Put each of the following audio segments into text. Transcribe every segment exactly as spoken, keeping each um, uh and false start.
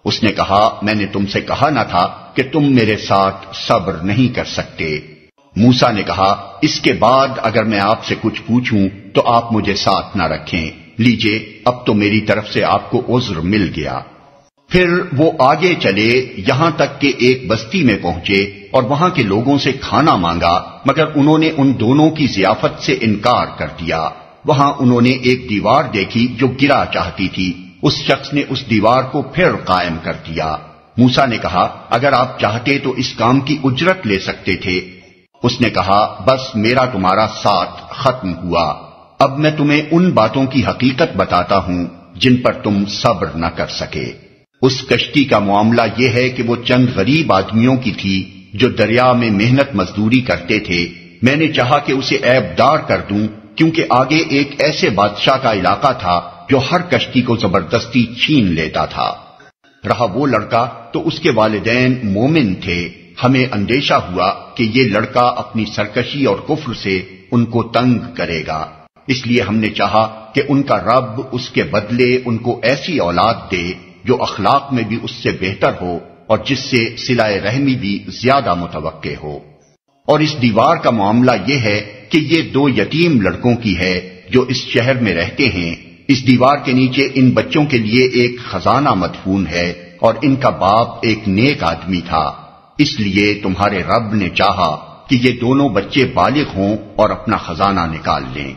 اس نے کہا میں نے تم سے کہا نہ تھا کہ تم میرے ساتھ صبر نہیں کر سکتے؟ موسیٰ نے کہا اس کے بعد اگر میں آپ سے کچھ پوچھوں تو آپ مجھے ساتھ نہ رکھیں، لیجئے اب تو میری طرف سے آپ کو عذر مل گیا۔ پھر وہ آگے چلے یہاں تک کہ ایک بستی میں پہنچے اور وہاں کے لوگوں سے کھانا مانگا، مگر انہوں نے ان دونوں کی ضیافت سے انکار کر دیا۔ وہاں انہوں نے ایک دیوار دیکھی جو گرا چاہتی تھی، اس شخص نے اس دیوار کو پھر قائم کر دیا۔ موسیٰ نے کہا اگر آپ چاہتے تو اس کام کی اجرت لے سکتے تھے۔ اس نے کہا بس میرا تمہارا ساتھ ختم ہوا، اب میں تمہیں ان باتوں کی حقیقت بتاتا ہوں جن پر تم صبر نہ کر سکے۔ اس کشتی کا معاملہ یہ ہے کہ وہ چند غریب آدمیوں کی تھی جو دریا میں محنت مزدوری کرتے تھے۔ میں نے چاہا کہ اسے عیب دار کر دوں کیونکہ آگے ایک ایسے بادشاہ کا علاقہ تھا جو ہر کشتی کو زبردستی چھین لیتا تھا۔ رہا وہ لڑکا تو اس کے والدین مومن تھے، ہمیں اندیشہ ہوا کہ یہ لڑکا اپنی سرکشی اور کفر سے ان کو تنگ کرے گا، اس لیے ہم نے چاہا کہ ان کا رب اس کے بدلے ان کو ایسی اولاد دے جو اخلاق میں بھی اس سے بہتر ہو اور جس سے صلہ رحمی بھی زیادہ متوقع ہو۔ اور اس دیوار کا معاملہ یہ ہے کہ یہ دو یتیم لڑکوں کی ہے جو اس شہر میں رہتے ہیں۔ اس دیوار کے نیچے ان بچوں کے لیے ایک خزانہ مدفون ہے اور ان کا باپ ایک نیک آدمی تھا، اس لیے تمہارے رب نے چاہا کہ یہ دونوں بچے بالغ ہوں اور اپنا خزانہ نکال لیں۔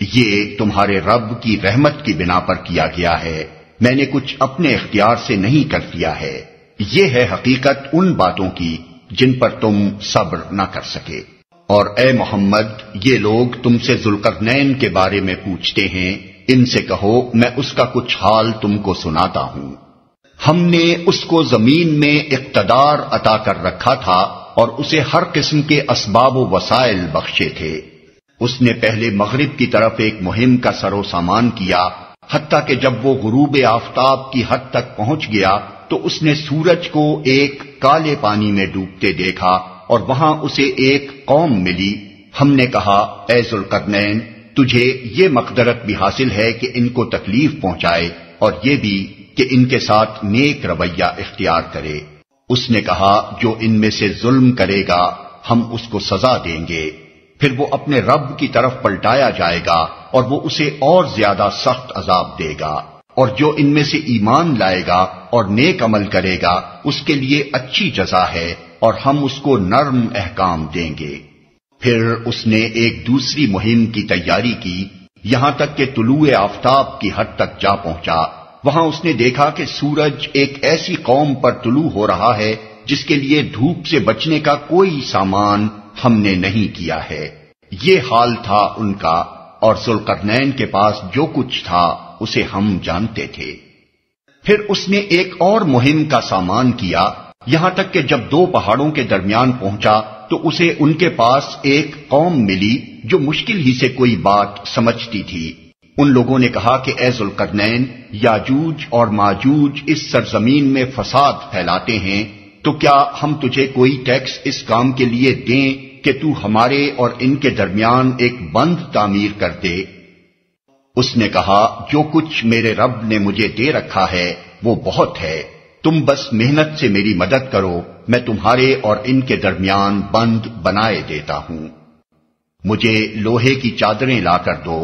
یہ تمہارے رب کی رحمت کی بنا پر کیا گیا ہے، میں نے کچھ اپنے اختیار سے نہیں کر دیا ہے۔ یہ ہے حقیقت ان باتوں کی جن پر تم صبر نہ کر سکے۔ اور اے محمد یہ لوگ تم سے ذوالقرنین کے بارے میں پوچھتے ہیں، ان سے کہو میں اس کا کچھ حال تم کو سناتا ہوں۔ ہم نے اس کو زمین میں اقتدار عطا کر رکھا تھا اور اسے ہر قسم کے اسباب و وسائل بخشے تھے۔ اس نے پہلے مغرب کی طرف ایک مہم کا سر و سامان کیا، حتیٰ کہ جب وہ غروب آفتاب کی حد تک پہنچ گیا تو اس نے سورج کو ایک کالے پانی میں ڈوبتے دیکھا اور وہاں اسے ایک قوم ملی۔ ہم نے کہا اے ذوالقرنین تجھے یہ مقدرت بھی حاصل ہے کہ ان کو تکلیف پہنچائے اور یہ بھی کہ ان کے ساتھ نیک رویہ اختیار کرے۔ اس نے کہا جو ان میں سے ظلم کرے گا ہم اس کو سزا دیں گے، پھر وہ اپنے رب کی طرف پلٹایا جائے گا اور وہ اسے اور زیادہ سخت عذاب دے گا، اور جو ان میں سے ایمان لائے گا اور نیک عمل کرے گا اس کے لیے اچھی جزا ہے اور ہم اس کو نرم احکام دیں گے۔ پھر اس نے ایک دوسری مہم کی تیاری کی، یہاں تک کہ طلوع آفتاب کی حد تک جا پہنچا۔ وہاں اس نے دیکھا کہ سورج ایک ایسی قوم پر طلوع ہو رہا ہے جس کے لیے دھوپ سے بچنے کا کوئی سامان ہم نے نہیں کیا ہے۔ یہ حال تھا ان کا، اور ذوالقرنین کے پاس جو کچھ تھا اسے ہم جانتے تھے۔ پھر اس نے ایک اور مہم کا سامان کیا، یہاں تک کہ جب دو پہاڑوں کے درمیان پہنچا تو اسے ان کے پاس ایک قوم ملی جو مشکل ہی سے کوئی بات سمجھتی تھی۔ ان لوگوں نے کہا کہ اے ذوالقرنین یاجوج اور ماجوج اس سرزمین میں فساد پھیلاتے ہیں، تو کیا ہم تجھے کوئی ٹیکس اس کام کے لیے دیں کہ تو ہمارے اور ان کے درمیان ایک بند تعمیر کر دے؟ اس نے کہا جو کچھ میرے رب نے مجھے دے رکھا ہے وہ بہت ہے، تم بس محنت سے میری مدد کرو، میں تمہارے اور ان کے درمیان بند بنائے دیتا ہوں۔ مجھے لوہے کی چادریں لا کر دو۔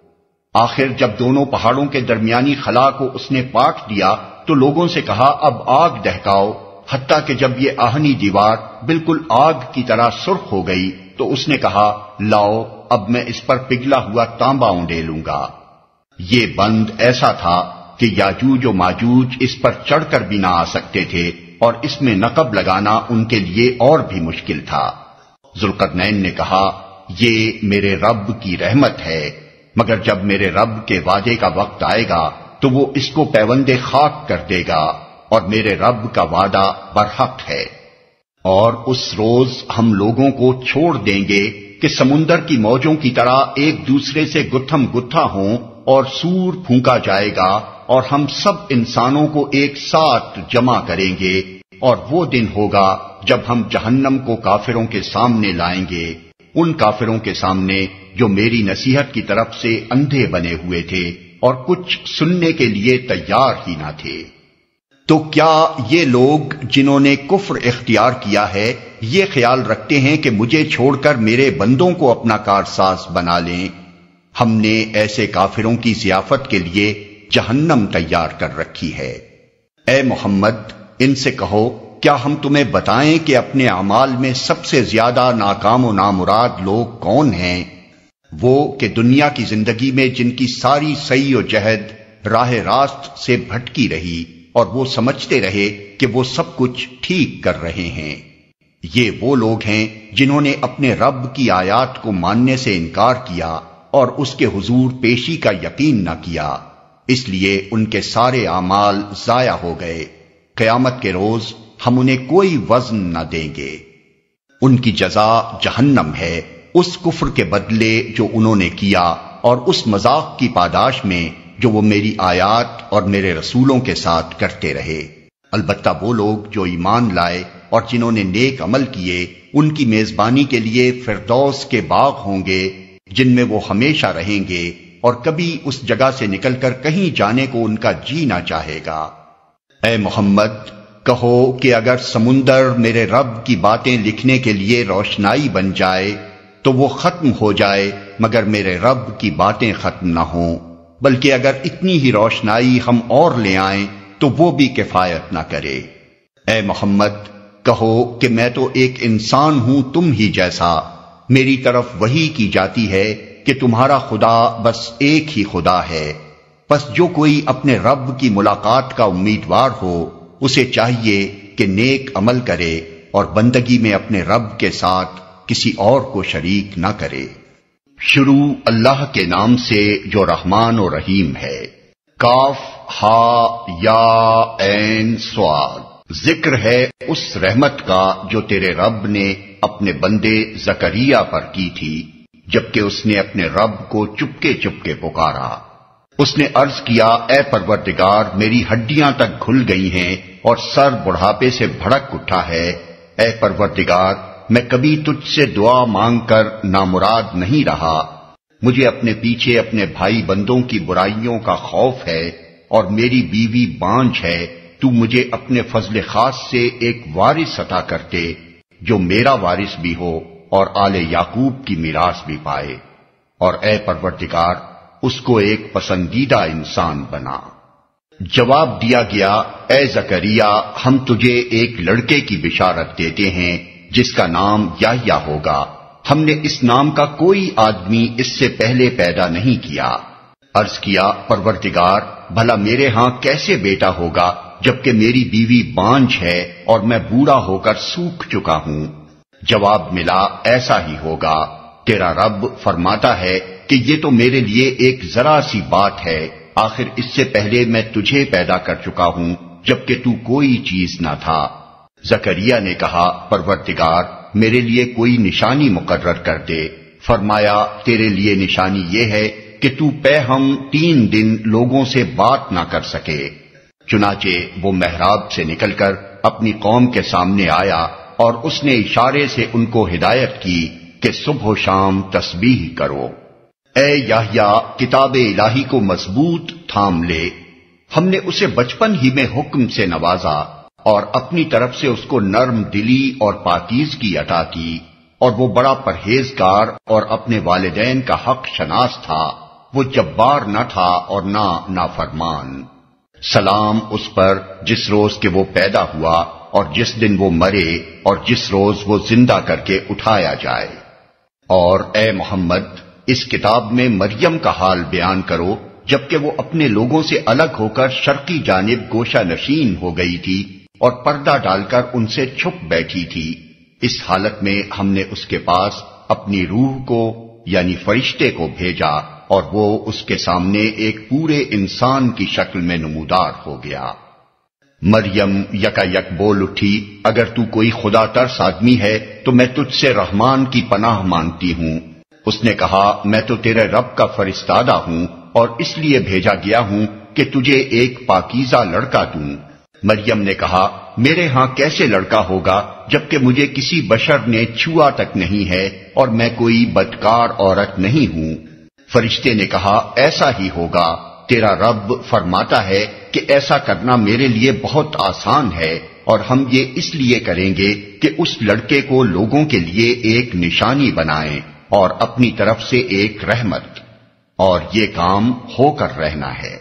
آخر جب دونوں پہاڑوں کے درمیانی خلا کو اس نے پاٹ دیا تو لوگوں سے کہا اب آگ دہکاؤ، حتیٰ کہ جب یہ آہنی دیوار بالکل آگ کی طرح سرخ ہو گئی تو اس نے کہا لاؤ اب میں اس پر پگھلا ہوا تانبا اونڈیلوں گا۔ یہ بند ایسا تھا کہ یاجوج و ماجوج اس پر چڑھ کر بھی نہ آ سکتے تھے اور اس میں نقب لگانا ان کے لیے اور بھی مشکل تھا۔ ذوالقرنین نے کہا یہ میرے رب کی رحمت ہے، مگر جب میرے رب کے وعدے کا وقت آئے گا تو وہ اس کو پیوند خاک کر دے گا، اور میرے رب کا وعدہ برحق ہے۔ اور اس روز ہم لوگوں کو چھوڑ دیں گے کہ سمندر کی موجوں کی طرح ایک دوسرے سے گتھم گتھا ہوں، اور سور پھونکا جائے گا اور ہم سب انسانوں کو ایک ساتھ جمع کریں گے، اور وہ دن ہوگا جب ہم جہنم کو کافروں کے سامنے لائیں گے، ان کافروں کے سامنے جو میری نصیحت کی طرف سے اندھے بنے ہوئے تھے اور کچھ سننے کے لیے تیار ہی نہ تھے۔ تو کیا یہ لوگ جنہوں نے کفر اختیار کیا ہے یہ خیال رکھتے ہیں کہ مجھے چھوڑ کر میرے بندوں کو اپنا کارساز بنا لیں؟ ہم نے ایسے کافروں کی ضیافت کے لیے جہنم تیار کر رکھی ہے۔ اے محمد ان سے کہو کیا ہم تمہیں بتائیں کہ اپنے اعمال میں سب سے زیادہ ناکام و نامراد لوگ کون ہیں؟ وہ کہ دنیا کی زندگی میں جن کی ساری سعی و جہد راہ راست سے بھٹکی رہی اور وہ سمجھتے رہے کہ وہ سب کچھ ٹھیک کر رہے ہیں۔ یہ وہ لوگ ہیں جنہوں نے اپنے رب کی آیات کو ماننے سے انکار کیا اور اس کے حضور پیشی کا یقین نہ کیا، اس لیے ان کے سارے اعمال ضائع ہو گئے۔ قیامت کے روز ہم انہیں کوئی وزن نہ دیں گے۔ ان کی جزا جہنم ہے اس کفر کے بدلے جو انہوں نے کیا اور اس مذاق کی پاداش میں جو وہ میری آیات اور میرے رسولوں کے ساتھ کرتے رہے۔ البتہ وہ لوگ جو ایمان لائے اور جنہوں نے نیک عمل کیے ان کی میزبانی کے لیے فردوس کے باغ ہوں گے جن میں وہ ہمیشہ رہیں گے اور کبھی اس جگہ سے نکل کر کہیں جانے کو ان کا جی نہ چاہے گا۔ اے محمد کہو کہ اگر سمندر میرے رب کی باتیں لکھنے کے لیے روشنائی بن جائے تو وہ ختم ہو جائے مگر میرے رب کی باتیں ختم نہ ہوں، بلکہ اگر اتنی ہی روشنائی ہم اور لے آئیں تو وہ بھی کفایت نہ کرے۔ اے محمد کہو کہ میں تو ایک انسان ہوں تم ہی جیسا، میری طرف وحی کی جاتی ہے کہ تمہارا خدا بس ایک ہی خدا ہے، پس جو کوئی اپنے رب کی ملاقات کا امیدوار ہو اسے چاہیے کہ نیک عمل کرے اور بندگی میں اپنے رب کے ساتھ کسی اور کو شریک نہ کرے۔ شروع اللہ کے نام سے جو رحمان و رحیم ہے۔ کاف ہا یا عین صاد۔ ذکر ہے اس رحمت کا جو تیرے رب نے اپنے بندے زکریا پر کی تھی جبکہ اس نے اپنے رب کو چپکے چپکے پکارا۔ اس نے عرض کیا اے پروردگار میری ہڈیاں تک گھل گئی ہیں اور سر بڑھاپے سے بھڑک اٹھا ہے۔ اے پروردگار میں کبھی تجھ سے دعا مانگ کر نامراد نہیں رہا، مجھے اپنے پیچھے اپنے بھائی بندوں کی برائیوں کا خوف ہے اور میری بیوی بانجھ ہے، تو مجھے اپنے فضل خاص سے ایک وارث عطا کرتے جو میرا وارث بھی ہو اور آل یعقوب کی میراث بھی پائے، اور اے پروردگار اس کو ایک پسندیدہ انسان بنا۔ جواب دیا گیا اے زکریا ہم تجھے ایک لڑکے کی بشارت دیتے ہیں جس کا نام یحییٰ ہوگا، ہم نے اس نام کا کوئی آدمی اس سے پہلے پیدا نہیں کیا۔ عرض کیا پروردگار بھلا میرے ہاں کیسے بیٹا ہوگا جبکہ میری بیوی بانجھ ہے اور میں بوڑھا ہو کر سوکھ چکا ہوں؟ جواب ملا ایسا ہی ہوگا، تیرا رب فرماتا ہے کہ یہ تو میرے لیے ایک ذرا سی بات ہے، آخر اس سے پہلے میں تجھے پیدا کر چکا ہوں جبکہ تو کوئی چیز نہ تھا۔ زکریا نے کہا پروردگار میرے لیے کوئی نشانی مقرر کر دے۔ فرمایا تیرے لیے نشانی یہ ہے کہ تو پے ہم تین دن لوگوں سے بات نہ کر سکے۔ چنانچہ وہ محراب سے نکل کر اپنی قوم کے سامنے آیا اور اس نے اشارے سے ان کو ہدایت کی کہ صبح و شام تسبیح کرو۔ اے یحییٰ کتاب الہی کو مضبوط تھام لے، ہم نے اسے بچپن ہی میں حکم سے نوازا اور اپنی طرف سے اس کو نرم دلی اور پاکیزگی عطا کی، اور وہ بڑا پرہیزگار اور اپنے والدین کا حق شناس تھا، وہ جبار نہ تھا اور نہ نافرمان۔ سلام اس پر جس روز کہ وہ پیدا ہوا اور جس دن وہ مرے اور جس روز وہ زندہ کر کے اٹھایا جائے۔ اور اے محمد اس کتاب میں مریم کا حال بیان کرو جبکہ وہ اپنے لوگوں سے الگ ہو کر شرقی جانب گوشہ نشین ہو گئی تھی اور پردہ ڈال کر ان سے چھپ بیٹھی تھی۔ اس حالت میں ہم نے اس کے پاس اپنی روح کو یعنی فرشتے کو بھیجا اور وہ اس کے سامنے ایک پورے انسان کی شکل میں نمودار ہو گیا۔ مریم یکا یک بول اٹھی اگر تو کوئی خدا ترس آدمی ہے تو میں تجھ سے رحمان کی پناہ مانگتی ہوں۔ اس نے کہا میں تو تیرے رب کا فرستادہ ہوں اور اس لیے بھیجا گیا ہوں کہ تجھے ایک پاکیزہ لڑکا دوں۔ مریم نے کہا میرے ہاں کیسے لڑکا ہوگا جبکہ مجھے کسی بشر نے چھوا تک نہیں ہے اور میں کوئی بدکار عورت نہیں ہوں۔ فرشتے نے کہا ایسا ہی ہوگا، تیرا رب فرماتا ہے کہ ایسا کرنا میرے لیے بہت آسان ہے، اور ہم یہ اس لیے کریں گے کہ اس لڑکے کو لوگوں کے لیے ایک نشانی بنائیں اور اپنی طرف سے ایک رحمت، اور یہ کام ہو کر رہنا ہے۔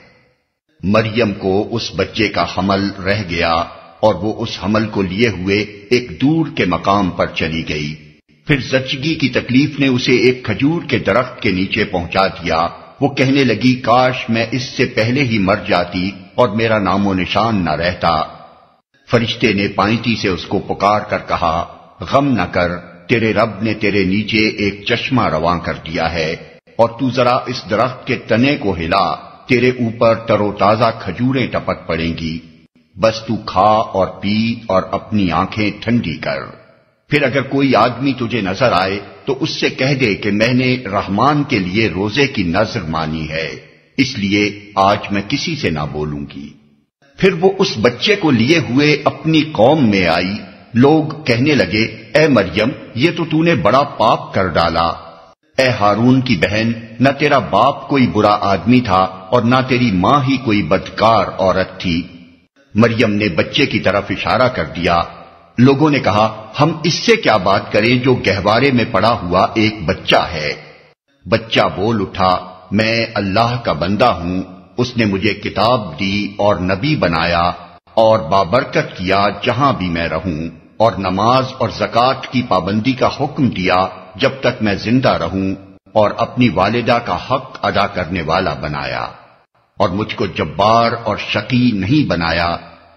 مریم کو اس بچے کا حمل رہ گیا اور وہ اس حمل کو لیے ہوئے ایک دور کے مقام پر چلی گئی۔ پھر زچگی کی تکلیف نے اسے ایک کھجور کے درخت کے نیچے پہنچا دیا۔ وہ کہنے لگی، کاش میں اس سے پہلے ہی مر جاتی اور میرا نام و نشان نہ رہتا۔ فرشتے نے پائنتی سے اس کو پکار کر کہا، غم نہ کر، تیرے رب نے تیرے نیچے ایک چشمہ رواں کر دیا ہے، اور تو ذرا اس درخت کے تنے کو ہلا، تیرے اوپر تر و تازہ کھجوریں ٹپک پڑیں گی، بس تو کھا اور پی اور اپنی آنکھیں ٹھنڈی کر۔ پھر اگر کوئی آدمی تجھے نظر آئے تو اس سے کہہ دے کہ میں نے رحمان کے لیے روزے کی نذر مانی ہے، اس لیے آج میں کسی سے نہ بولوں گی۔ پھر وہ اس بچے کو لیے ہوئے اپنی قوم میں آئی۔ لوگ کہنے لگے، اے مریم، یہ تو تو نے بڑا پاپ کر ڈالا۔ اے ہارون کی بہن، نہ تیرا باپ کوئی برا آدمی تھا اور نہ تیری ماں ہی کوئی بدکار عورت تھی۔ مریم نے بچے کی طرف اشارہ کر دیا۔ لوگوں نے کہا، ہم اس سے کیا بات کریں جو گہوارے میں پڑا ہوا ایک بچہ ہے۔ بچہ بول اٹھا، میں اللہ کا بندہ ہوں، اس نے مجھے کتاب دی اور نبی بنایا اور بابرکت کیا جہاں بھی میں رہوں، اور نماز اور زکوٰۃ کی پابندی کا حکم دیا جب تک میں زندہ رہوں، اور اپنی والدہ کا حق ادا کرنے والا بنایا، اور مجھ کو جبار اور شقی نہیں بنایا۔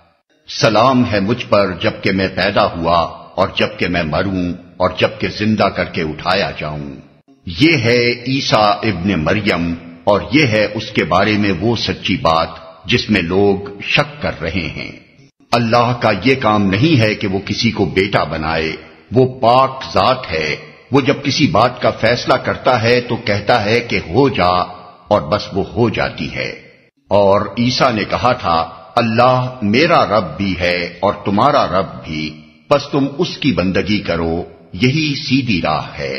سلام ہے مجھ پر جب کہ میں پیدا ہوا اور جب کہ میں مروں اور جب کہ زندہ کر کے اٹھایا جاؤں۔ یہ ہے عیسیٰ ابن مریم، اور یہ ہے اس کے بارے میں وہ سچی بات جس میں لوگ شک کر رہے ہیں۔ اللہ کا یہ کام نہیں ہے کہ وہ کسی کو بیٹا بنائے، وہ پاک ذات ہے۔ وہ جب کسی بات کا فیصلہ کرتا ہے تو کہتا ہے کہ ہو جا، اور بس وہ ہو جاتی ہے۔ اور عیسیٰ نے کہا تھا، اللہ میرا رب بھی ہے اور تمہارا رب بھی، بس تم اس کی بندگی کرو، یہی سیدھی راہ ہے۔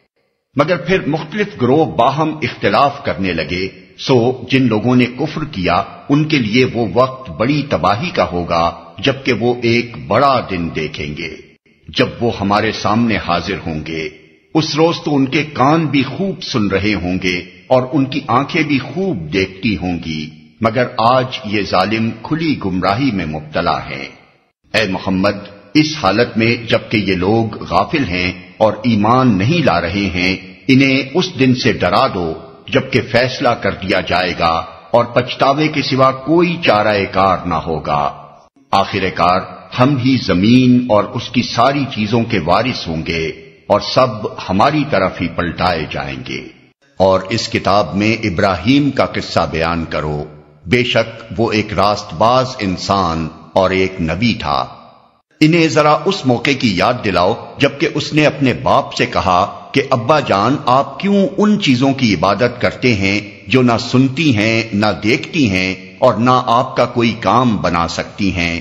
مگر پھر مختلف گروہ باہم اختلاف کرنے لگے، سو جن لوگوں نے کفر کیا ان کے لیے وہ وقت بڑی تباہی کا ہوگا جبکہ وہ ایک بڑا دن دیکھیں گے جب وہ ہمارے سامنے حاضر ہوں گے۔ اس روز تو ان کے کان بھی خوب سن رہے ہوں گے اور ان کی آنکھیں بھی خوب دیکھتی ہوں گی، مگر آج یہ ظالم کھلی گمراہی میں مبتلا ہیں۔ اے محمد، اس حالت میں جبکہ یہ لوگ غافل ہیں اور ایمان نہیں لا رہے ہیں، انہیں اس دن سے ڈرا دو جبکہ فیصلہ کر دیا جائے گا اور پچھتاوے کے سوا کوئی چارہ کار نہ ہوگا۔ آخر کار ہم ہی زمین اور اس کی ساری چیزوں کے وارث ہوں گے اور سب ہماری طرف ہی پلٹائے جائیں گے۔ اور اس کتاب میں ابراہیم کا قصہ بیان کرو، بے شک وہ ایک راست باز انسان اور ایک نبی تھا۔ انہیں ذرا اس موقع کی یاد دلاؤ جبکہ اس نے اپنے باپ سے کہا کہ ابا جان، آپ کیوں ان چیزوں کی عبادت کرتے ہیں جو نہ سنتی ہیں نہ دیکھتی ہیں اور نہ آپ کا کوئی کام بنا سکتی ہیں؟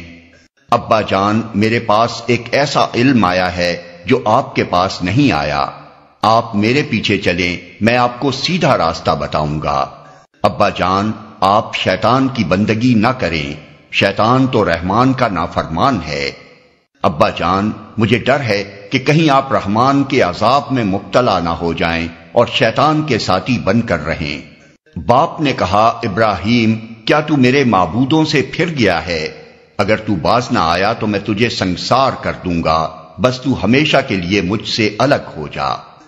ابا جان، میرے پاس ایک ایسا علم آیا ہے جو آپ کے پاس نہیں آیا، آپ میرے پیچھے چلیں، میں آپ کو سیدھا راستہ بتاؤں گا۔ ابا جان، آپ شیطان کی بندگی نہ کریں، شیطان تو رحمان کا نافرمان ہے۔ ابا جان، مجھے ڈر ہے کہ کہیں آپ رحمان کے عذاب میں مبتلا نہ ہو جائیں اور شیطان کے ساتھی بن کر رہیں۔ باپ نے کہا، ابراہیم، کیا تو میرے معبودوں سے پھر گیا ہے؟ اگر تو باز نہ آیا تو میں تجھے سنگسار کر دوں گا، بس تو ہمیشہ کے لیے مجھ سے الگ ہو جا۔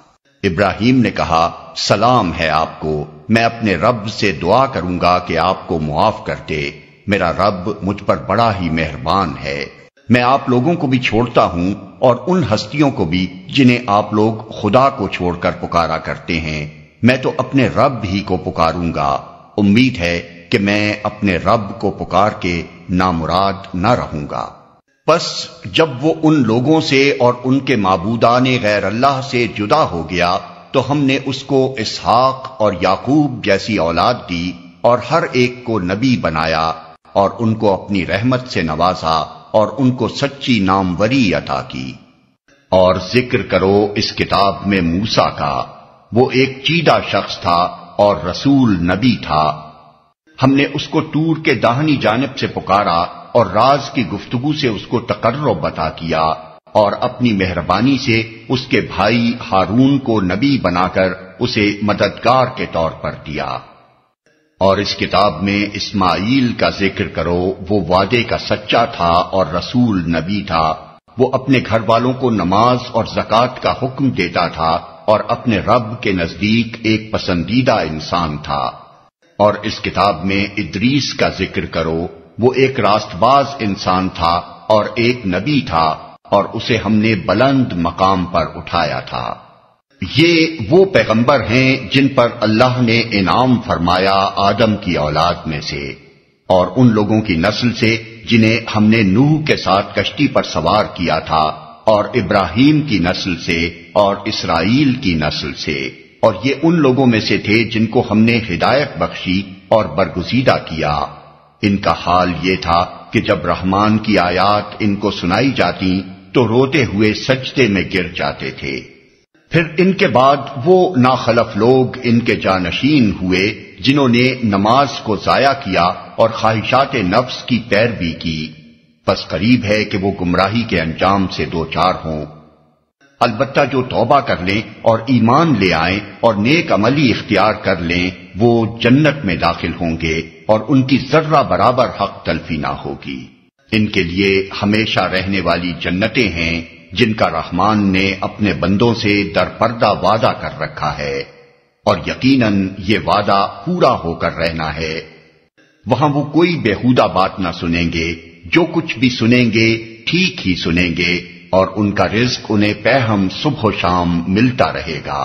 ابراہیم نے کہا، سلام ہے آپ کو، میں اپنے رب سے دعا کروں گا کہ آپ کو معاف کر دے، میرا رب مجھ پر بڑا ہی مہربان ہے۔ میں آپ لوگوں کو بھی چھوڑتا ہوں اور ان ہستیوں کو بھی جنہیں آپ لوگ خدا کو چھوڑ کر پکارا کرتے ہیں، میں تو اپنے رب ہی کو پکاروں گا، امید ہے کہ میں اپنے رب کو پکار کے نامراد نہ رہوں گا۔ پس جب وہ ان لوگوں سے اور ان کے معبودان غیر اللہ سے جدا ہو گیا تو ہم نے اس کو اسحاق اور یعقوب جیسی اولاد دی اور ہر ایک کو نبی بنایا اور ان کو اپنی رحمت سے نوازا اور ان کو سچی ناموری عطا کی۔ اور ذکر کرو اس کتاب میں موسیٰ کا، وہ ایک چیدہ شخص تھا اور رسول نبی تھا۔ ہم نے اس کو طور کے داہنی جانب سے پکارا اور راز کی گفتگو سے اس کو تقرب عطا کیا، اور اپنی مہربانی سے اس کے بھائی ہارون کو نبی بنا کر اسے مددگار کے طور پر دیا۔ اور اس کتاب میں اسماعیل کا ذکر کرو، وہ وعدے کا سچا تھا اور رسول نبی تھا۔ وہ اپنے گھر والوں کو نماز اور زکوٰۃ کا حکم دیتا تھا اور اپنے رب کے نزدیک ایک پسندیدہ انسان تھا۔ اور اس کتاب میں ادریس کا ذکر کرو، وہ ایک راست باز انسان تھا اور ایک نبی تھا، اور اسے ہم نے بلند مقام پر اٹھایا تھا۔ یہ وہ پیغمبر ہیں جن پر اللہ نے انعام فرمایا آدم کی اولاد میں سے، اور ان لوگوں کی نسل سے جنہیں ہم نے نوح کے ساتھ کشتی پر سوار کیا تھا، اور ابراہیم کی نسل سے اور اسرائیل کی نسل سے، اور یہ ان لوگوں میں سے تھے جن کو ہم نے ہدایت بخشی اور برگزیدہ کیا۔ ان کا حال یہ تھا کہ جب رحمان کی آیات ان کو سنائی جاتی تو روتے ہوئے سجدے میں گر جاتے تھے۔ پھر ان کے بعد وہ ناخلف لوگ ان کے جانشین ہوئے جنہوں نے نماز کو ضائع کیا اور خواہشات نفس کی پیروی کی، بس قریب ہے کہ وہ گمراہی کے انجام سے دوچار ہوں۔ البتہ جو توبہ کر لیں اور ایمان لے آئیں اور نیک عملی اختیار کر لیں وہ جنت میں داخل ہوں گے، اور ان کی ذرہ برابر حق تلفی نہ ہوگی۔ ان کے لیے ہمیشہ رہنے والی جنتیں ہیں جن کا رحمان نے اپنے بندوں سے در پردہ وعدہ کر رکھا ہے، اور یقیناً یہ وعدہ پورا ہو کر رہنا ہے۔ وہاں وہ کوئی بیہودہ بات نہ سنیں گے، جو کچھ بھی سنیں گے ٹھیک ہی سنیں گے، اور ان کا رزق انہیں پہم صبح و شام ملتا رہے گا۔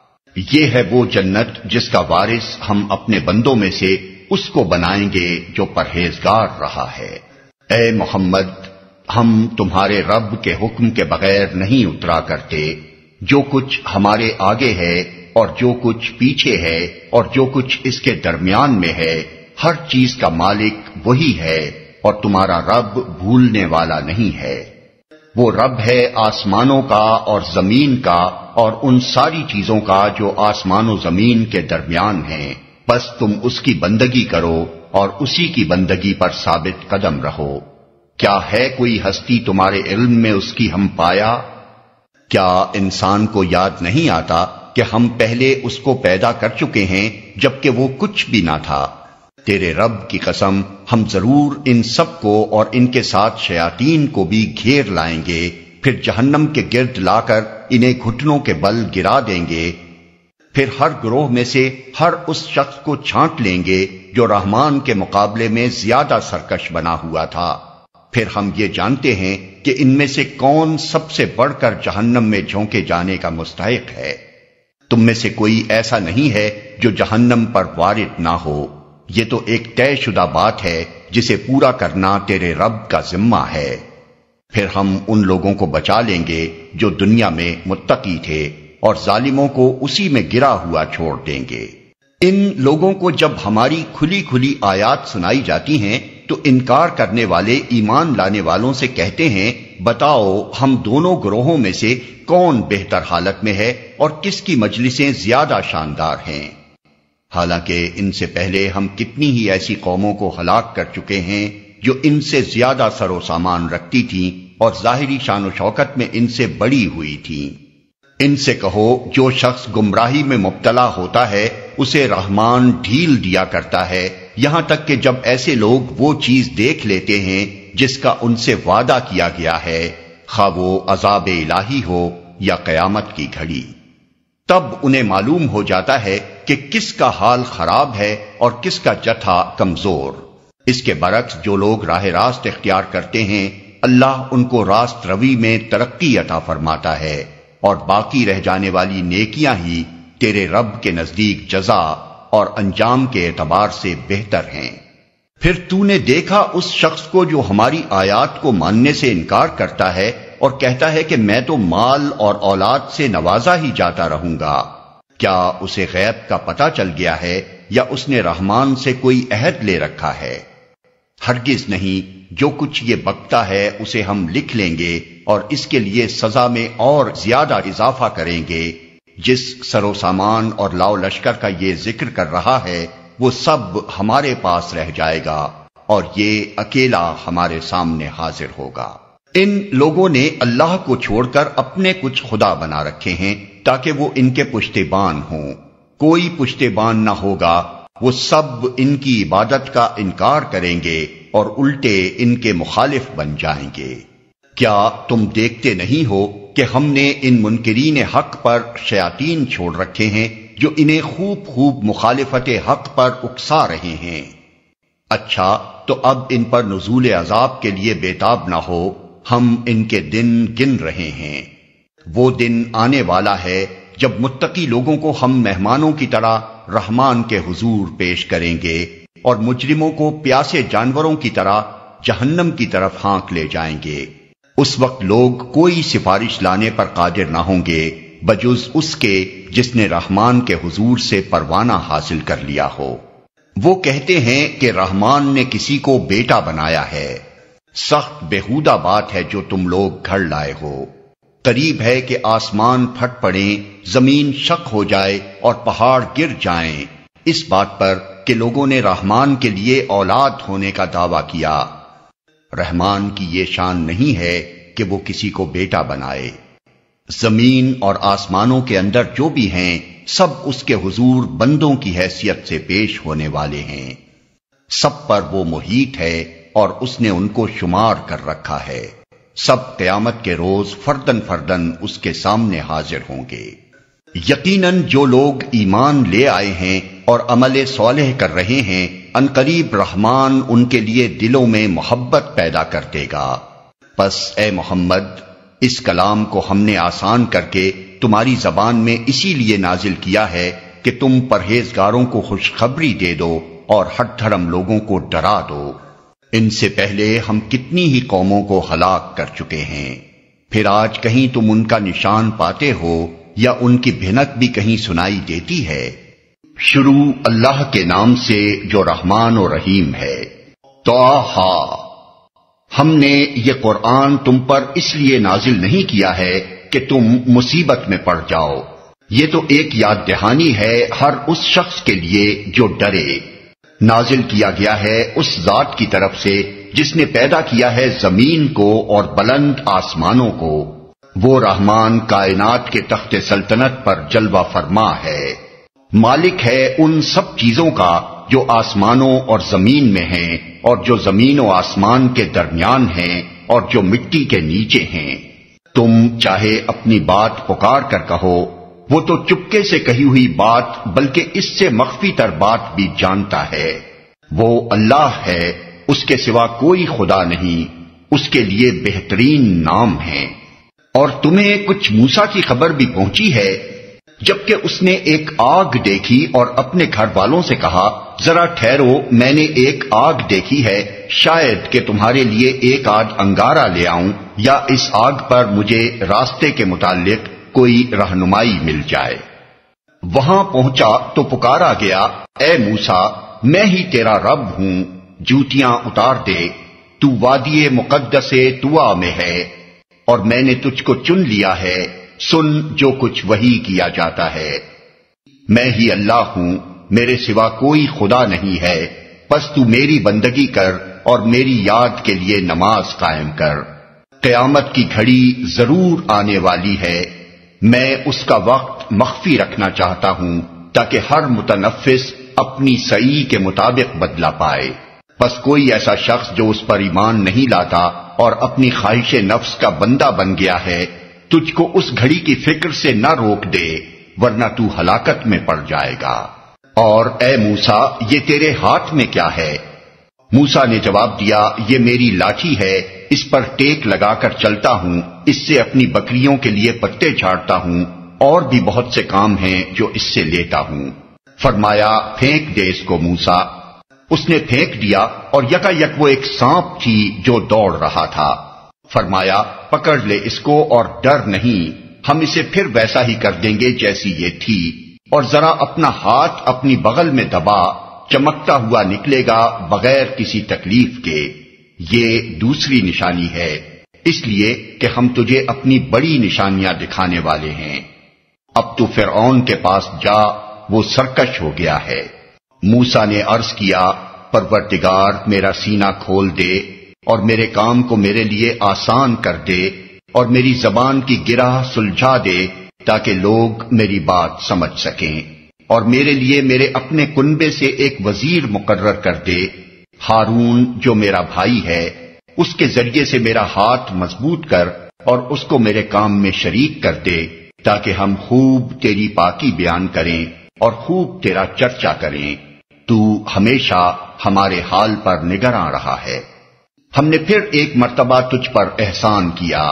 یہ ہے وہ جنت جس کا وارث ہم اپنے بندوں میں سے اس کو بنائیں گے جو پرہیزگار رہا ہے۔ اے محمد، ہم تمہارے رب کے حکم کے بغیر نہیں اترا کرتے۔ جو کچھ ہمارے آگے ہے اور جو کچھ پیچھے ہے اور جو کچھ اس کے درمیان میں ہے، ہر چیز کا مالک وہی ہے، اور تمہارا رب بھولنے والا نہیں ہے۔ وہ رب ہے آسمانوں کا اور زمین کا اور ان ساری چیزوں کا جو آسمان و زمین کے درمیان ہیں، بس تم اس کی بندگی کرو اور اسی کی بندگی پر ثابت قدم رہو۔ کیا ہے کوئی ہستی تمہارے علم میں اس کی ہم پایا؟ کیا انسان کو یاد نہیں آتا کہ ہم پہلے اس کو پیدا کر چکے ہیں جبکہ وہ کچھ بھی نہ تھا؟ تیرے رب کی قسم، ہم ضرور ان سب کو اور ان کے ساتھ شیاطین کو بھی گھیر لائیں گے، پھر جہنم کے گرد لا کر انہیں گھٹنوں کے بل گرا دیں گے۔ پھر ہر گروہ میں سے ہر اس شخص کو چھانٹ لیں گے جو رحمان کے مقابلے میں زیادہ سرکش بنا ہوا تھا۔ پھر ہم یہ جانتے ہیں کہ ان میں سے کون سب سے بڑھ کر جہنم میں جھونکے جانے کا مستحق ہے۔ تم میں سے کوئی ایسا نہیں ہے جو جہنم پر وارد نہ ہو۔ یہ تو ایک طے شدہ بات ہے جسے پورا کرنا تیرے رب کا ذمہ ہے۔ پھر ہم ان لوگوں کو بچا لیں گے جو دنیا میں متقی تھے، اور ظالموں کو اسی میں گرا ہوا چھوڑ دیں گے۔ ان لوگوں کو جب ہماری کھلی کھلی آیات سنائی جاتی ہیں تو انکار کرنے والے ایمان لانے والوں سے کہتے ہیں، بتاؤ ہم دونوں گروہوں میں سے کون بہتر حالت میں ہے اور کس کی مجلسیں زیادہ شاندار ہیں؟ حالانکہ ان سے پہلے ہم کتنی ہی ایسی قوموں کو ہلاک کر چکے ہیں جو ان سے زیادہ سر و سامان رکھتی تھیں اور ظاہری شان و شوکت میں ان سے بڑی ہوئی تھیں۔ ان سے کہو، جو شخص گمراہی میں مبتلا ہوتا ہے اسے رحمان ڈھیل دیا کرتا ہے، یہاں تک کہ جب ایسے لوگ وہ چیز دیکھ لیتے ہیں جس کا ان سے وعدہ کیا گیا ہے، خواہ وہ عذاب الہی ہو یا قیامت کی گھڑی، تب انہیں معلوم ہو جاتا ہے کہ کس کا حال خراب ہے اور کس کا جتھا کمزور۔ اس کے برعکس جو لوگ راہ راست اختیار کرتے ہیں، اللہ ان کو راست روی میں ترقی عطا فرماتا ہے، اور باقی رہ جانے والی نیکیاں ہی تیرے رب کے نزدیک جزا اور انجام کے اعتبار سے بہتر ہیں۔ پھر تو نے دیکھا اس شخص کو جو ہماری آیات کو ماننے سے انکار کرتا ہے اور کہتا ہے کہ میں تو مال اور اولاد سے نوازا ہی جاتا رہوں گا۔ کیا اسے غیب کا پتہ چل گیا ہے یا اس نے رحمان سے کوئی عہد لے رکھا ہے؟ ہرگز نہیں، جو کچھ یہ بکتا ہے اسے ہم لکھ لیں گے اور اس کے لیے سزا میں اور زیادہ اضافہ کریں گے۔ جس سر و سامان اور لاؤ لشکر کا یہ ذکر کر رہا ہے وہ سب ہمارے پاس رہ جائے گا اور یہ اکیلا ہمارے سامنے حاضر ہوگا۔ ان لوگوں نے اللہ کو چھوڑ کر اپنے کچھ خدا بنا رکھے ہیں تاکہ وہ ان کے پشتیبان ہوں۔ کوئی پشتیبان نہ ہوگا، وہ سب ان کی عبادت کا انکار کریں گے اور الٹے ان کے مخالف بن جائیں گے۔ کیا تم دیکھتے نہیں ہو کہ ہم نے ان منکرین حق پر شیاطین چھوڑ رکھے ہیں جو انہیں خوب خوب مخالفت حق پر اکسا رہے ہیں؟ اچھا تو اب ان پر نزول عذاب کے لیے بےتاب نہ ہو، ہم ان کے دن گن رہے ہیں۔ وہ دن آنے والا ہے جب متقی لوگوں کو ہم مہمانوں کی طرح رحمان کے حضور پیش کریں گے اور مجرموں کو پیاسے جانوروں کی طرح جہنم کی طرف ہانک لے جائیں گے۔ اس وقت لوگ کوئی سفارش لانے پر قادر نہ ہوں گے بجز اس کے جس نے رحمان کے حضور سے پروانہ حاصل کر لیا ہو۔ وہ کہتے ہیں کہ رحمان نے کسی کو بیٹا بنایا ہے۔ سخت بےہودہ بات ہے جو تم لوگ گھڑ لائے ہو۔ قریب ہے کہ آسمان پھٹ پڑیں، زمین شق ہو جائے اور پہاڑ گر جائیں، اس بات پر کہ لوگوں نے رحمان کے لیے اولاد ہونے کا دعویٰ کیا۔ رحمان کی یہ شان نہیں ہے کہ وہ کسی کو بیٹا بنائے۔ زمین اور آسمانوں کے اندر جو بھی ہیں سب اس کے حضور بندوں کی حیثیت سے پیش ہونے والے ہیں۔ سب پر وہ محیط ہے اور اس نے ان کو شمار کر رکھا ہے۔ سب قیامت کے روز فردن فردن اس کے سامنے حاضر ہوں گے۔ یقیناً جو لوگ ایمان لے آئے ہیں اور عمل صالح کر رہے ہیں، عنقریب رحمان ان کے لیے دلوں میں محبت پیدا کر دے گا۔ پس اے محمد، اس کلام کو ہم نے آسان کر کے تمہاری زبان میں اسی لیے نازل کیا ہے کہ تم پرہیزگاروں کو خوشخبری دے دو اور ہٹ دھرم لوگوں کو ڈرا دو۔ ان سے پہلے ہم کتنی ہی قوموں کو ہلاک کر چکے ہیں، پھر آج کہیں تم ان کا نشان پاتے ہو یا ان کی بھنک بھی کہیں سنائی دیتی ہے؟ شروع اللہ کے نام سے جو رحمان و رحیم ہے۔ طٰہٰ، ہم نے یہ قرآن تم پر اس لیے نازل نہیں کیا ہے کہ تم مصیبت میں پڑ جاؤ، یہ تو ایک یاد دہانی ہے ہر اس شخص کے لیے جو ڈرے۔ نازل کیا گیا ہے اس ذات کی طرف سے جس نے پیدا کیا ہے زمین کو اور بلند آسمانوں کو۔ وہ رحمان کائنات کے تخت سلطنت پر جلوہ فرما ہے، مالک ہے ان سب چیزوں کا جو آسمانوں اور زمین میں ہیں اور جو زمین و آسمان کے درمیان ہیں اور جو مٹی کے نیچے ہیں۔ تم چاہے اپنی بات پکار کر کہو، وہ تو چپکے سے کہی ہوئی بات بلکہ اس سے مخفی تر بات بھی جانتا ہے۔ وہ اللہ ہے، اس کے سوا کوئی خدا نہیں، اس کے لیے بہترین نام ہیں۔ اور تمہیں کچھ موسیٰ کی خبر بھی پہنچی ہے جبکہ اس نے ایک آگ دیکھی اور اپنے گھر والوں سے کہا، ذرا ٹھہرو، میں نے ایک آگ دیکھی ہے، شاید کہ تمہارے لیے ایک آدھ انگارہ لے آؤں یا اس آگ پر مجھے راستے کے متعلق کوئی رہنمائی مل جائے۔ وہاں پہنچا تو پکارا گیا، اے موسیٰ، میں ہی تیرا رب ہوں، جوتیاں اتار دے، تو وادی مقدس طویٰ میں ہے اور میں نے تجھ کو چن لیا ہے، سن جو کچھ وحی کیا جاتا ہے۔ میں ہی اللہ ہوں، میرے سوا کوئی خدا نہیں ہے، پس تو میری بندگی کر اور میری یاد کے لیے نماز قائم کر۔ قیامت کی گھڑی ضرور آنے والی ہے، میں اس کا وقت مخفی رکھنا چاہتا ہوں تاکہ ہر متنفس اپنی سعی کے مطابق بدلہ پائے۔ پس کوئی ایسا شخص جو اس پر ایمان نہیں لاتا اور اپنی خواہش نفس کا بندہ بن گیا ہے، تجھ کو اس گھڑی کی فکر سے نہ روک دے ورنہ تو ہلاکت میں پڑ جائے گا۔ اور اے موسیٰ، یہ تیرے ہاتھ میں کیا ہے؟ موسیٰ نے جواب دیا، یہ میری لاٹھی ہے، اس پر ٹیک لگا کر چلتا ہوں، اس سے اپنی بکریوں کے لیے پتے جھاڑتا ہوں، اور بھی بہت سے کام ہیں جو اس سے لیتا ہوں۔ فرمایا، پھینک دے اس کو موسیٰ۔ اس نے پھینک دیا اور یکا یک وہ ایک سانپ تھی جو دوڑ رہا تھا۔ فرمایا، پکڑ لے اس کو اور ڈر نہیں، ہم اسے پھر ویسا ہی کر دیں گے جیسی یہ تھی، اور ذرا اپنا ہاتھ اپنی بغل میں دبا، چمکتا ہوا نکلے گا بغیر کسی تکلیف کے۔ یہ دوسری نشانی ہے، اس لیے کہ ہم تجھے اپنی بڑی نشانیاں دکھانے والے ہیں۔ اب تو فرعون کے پاس جا، وہ سرکش ہو گیا ہے۔ موسیٰ نے عرض کیا، پروردگار میرا سینہ کھول دے اور میرے کام کو میرے لیے آسان کر دے اور میری زبان کی گرہ سلجھا دے تاکہ لوگ میری بات سمجھ سکیں، اور میرے لیے میرے اپنے کنبے سے ایک وزیر مقرر کر دے، ہارون جو میرا بھائی ہے، اس کے ذریعے سے میرا ہاتھ مضبوط کر اور اس کو میرے کام میں شریک کر دے تاکہ ہم خوب تیری پاکی بیان کریں اور خوب تیرا چرچا کریں۔ تو ہمیشہ ہمارے حال پر نگراں رہا ہے۔ ہم نے پھر ایک مرتبہ تجھ پر احسان کیا،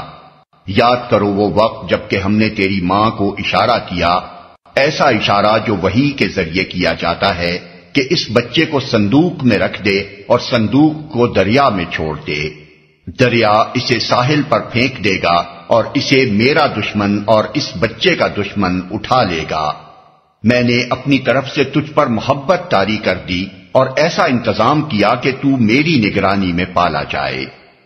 یاد کرو وہ وقت جب کہ ہم نے تیری ماں کو اشارہ کیا، ایسا اشارہ جو وحی کے ذریعے کیا جاتا ہے کہ اس بچے کو صندوق میں رکھ دے اور صندوق کو دریا میں چھوڑ دے، دریا اسے ساحل پر پھینک دے گا اور اسے میرا دشمن اور اس بچے کا دشمن اٹھا لے گا۔ میں نے اپنی طرف سے تجھ پر محبت طاری کر دی اور ایسا انتظام کیا کہ تو میری نگرانی میں پالا جائے۔